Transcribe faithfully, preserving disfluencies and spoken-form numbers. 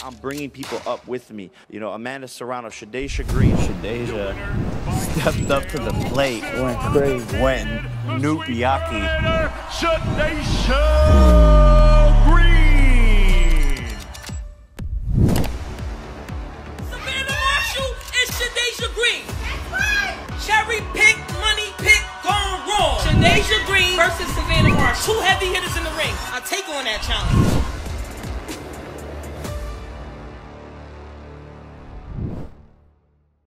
I'm bringing people up with me. You know, Amanda Serrano, Shadasia Green. Shadasia stepped up to the plate, went crazy, went Newt Yaki. Shadasia Green. Savannah Marshall and Shadasia Green. Cherry pick, money pick, gone wrong. Shadasia Green versus Savannah Marshall. Two heavy hitters in the ring. I take on that challenge.